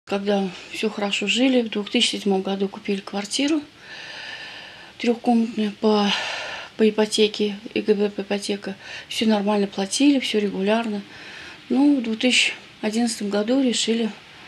Когда все хорошо жили, в 2007 году купили квартиру трехкомнатную по ипотеке, ИГБ по ипотека. Все нормально платили, все регулярно. Ну, в 2011 году решили,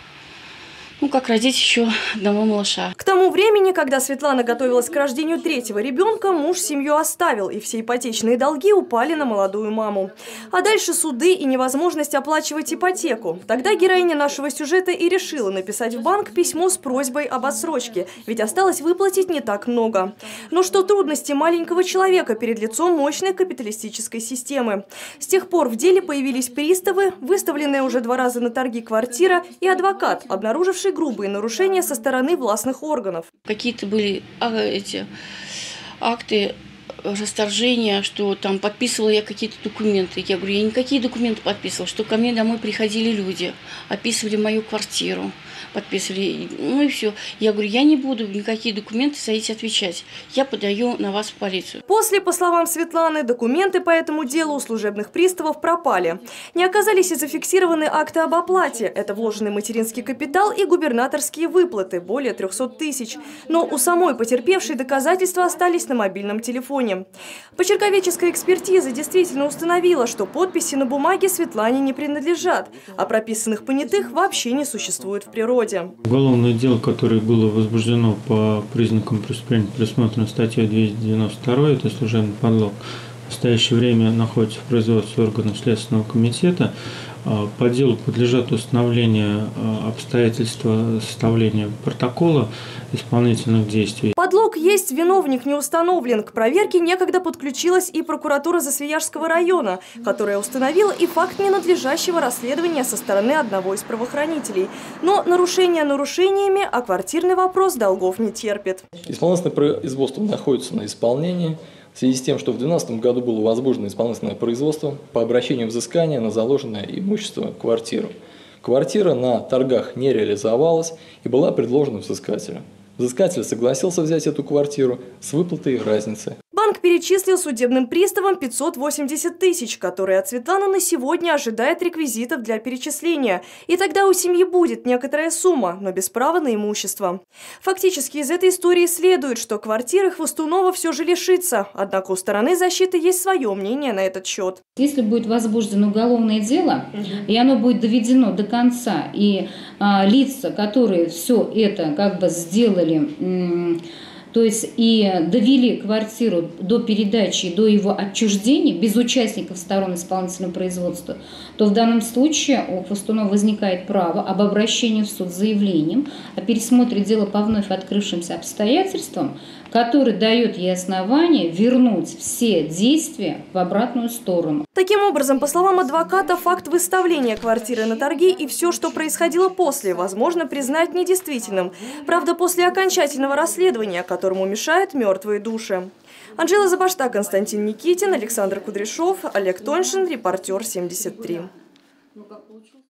как родить еще одного малыша. К тому времени, когда Светлана готовилась к рождению третьего ребенка, муж семью оставил, и все ипотечные долги упали на молодую маму. А дальше суды и невозможность оплачивать ипотеку. Тогда героиня нашего сюжета и решила написать в банк письмо с просьбой об отсрочке, ведь осталось выплатить не так много. Но что трудности маленького человека перед лицом мощной капиталистической системы? С тех пор в деле появились приставы, выставленная уже 2 раза на торги квартира и адвокат, обнаруживший грубые нарушения со стороны властных органов. Какие-то были эти акты расторжения, что там подписывала я какие-то документы. Я говорю, я никакие документы подписывала, что ко мне домой приходили люди, описывали мою квартиру, подписывали, и все. Я говорю, я не буду никакие документы за эти отвечать. Я подаю на вас в полицию. После, по словам Светланы, документы по этому делу у служебных приставов пропали. Не оказались и зафиксированы акты об оплате. Это вложенный материнский капитал и губернаторские выплаты, более 300 тысяч. Но у самой потерпевшей доказательства остались на мобильном телефоне. Почерковедческая экспертиза действительно установила, что подписи на бумаге Светлане не принадлежат, а прописанных понятых вообще не существует в природе. Уголовное дело, которое было возбуждено по признакам преступления, предусмотрено статьей 292, это служебный подлог, в настоящее время находится в производстве органов Следственного комитета. По делу подлежат установлению обстоятельства составления протокола исполнительных действий. Подлог есть, виновник не установлен. К проверке некогда подключилась и прокуратура Засвияжского района, которая установила и факт ненадлежащего расследования со стороны одного из правоохранителей. Но нарушения нарушениями, а квартирный вопрос долгов не терпит. Исполнительное производство находится на исполнении. В связи с тем, что в 2012 году было возбуждено исполнительное производство по обращению взыскания на заложенное имущество квартиру. Квартира на торгах не реализовалась и была предложена взыскателю. Взыскатель согласился взять эту квартиру с выплатой разницы. Банк перечислил судебным приставам 580 тысяч, которые от Светланы на сегодня ожидает реквизитов для перечисления. И тогда у семьи будет некоторая сумма, но без права на имущество. Фактически из этой истории следует, что квартиры Хвостунова все же лишится. Однако у стороны защиты есть свое мнение на этот счет. Если будет возбуждено уголовное дело, и оно будет доведено до конца, и лица, которые все это сделали, то есть и довели квартиру до передачи, до его отчуждения, без участников сторон исполнительного производства, то в данном случае у Хвостунова возникает право об обращении в суд с заявлением о пересмотре дела по вновь открывшимся обстоятельствам, который дает ей основание вернуть все действия в обратную сторону. Таким образом, по словам адвоката, факт выставления квартиры на торги и все, что происходило после, возможно признать недействительным. Правда, после окончательного расследования, которому мешают мертвые души. Анжела Забашта, Константин Никитин, Александр Кудряшов, Олег Тоньшин, Репортер 73.